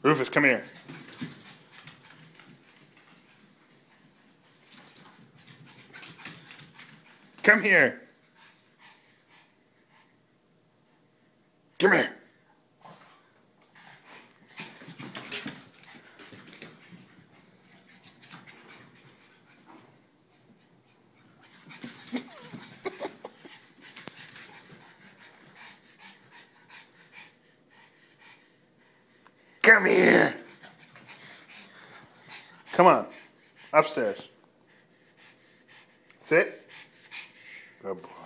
Rufus, come here. Come here. Come here. Come here. Come on. Upstairs. Sit. Good boy.